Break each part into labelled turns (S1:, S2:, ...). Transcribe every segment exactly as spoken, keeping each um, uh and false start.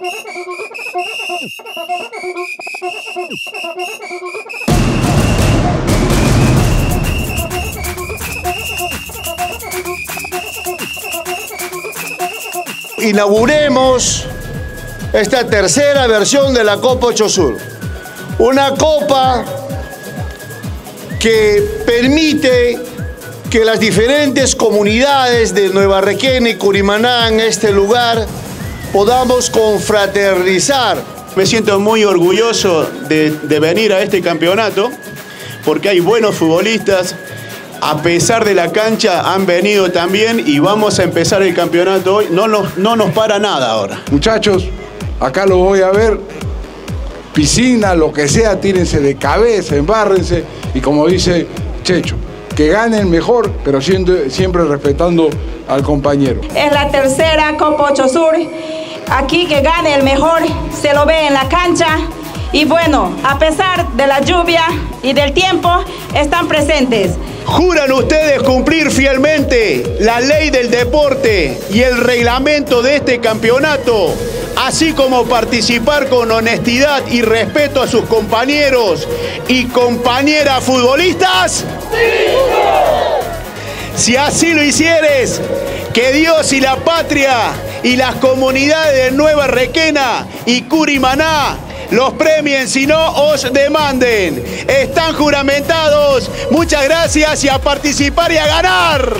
S1: Inauguremos esta tercera versión de la Copa Ocho Sur. Una copa que permite que las diferentes comunidades de Nueva Requena y Curimaná en este lugar podamos confraternizar.
S2: Me siento muy orgulloso de, de venir a este campeonato porque hay buenos futbolistas. A pesar de la cancha han venido también y vamos a empezar el campeonato hoy. No nos, no nos para nada ahora.
S3: Muchachos, acá los voy a ver. Piscina, lo que sea, tírense de cabeza, embárrense. Y como dice Checho, que ganen mejor, pero siempre, siempre respetando al compañero.
S4: Es la tercera Copa Ocho Sur. Aquí que gane el mejor, se lo ve en la cancha. Y bueno, a pesar de la lluvia y del tiempo, están presentes.
S2: ¿Juran ustedes cumplir fielmente la ley del deporte y el reglamento de este campeonato, así como participar con honestidad y respeto a sus compañeros y compañeras futbolistas? ¡Sí! Si así lo hicieres, que Dios y la patria y las comunidades de Nueva Requena y Curimaná los premien, si no os demanden. Están juramentados. Muchas gracias y a participar y a ganar.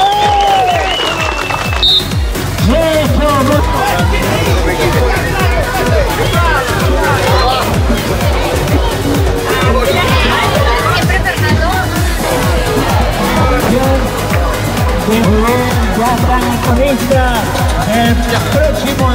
S5: Ya están con esta el próximo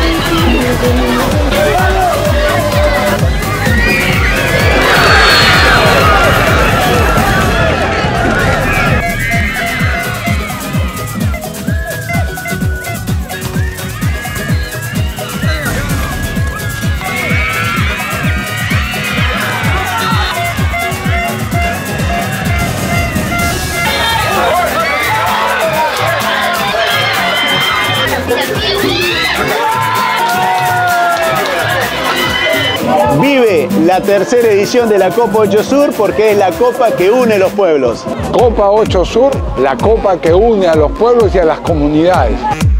S2: Vive la tercera edición de la Copa Ocho Sur porque es la copa que une los pueblos.
S3: Copa Ocho Sur, la copa que une a los pueblos y a las comunidades.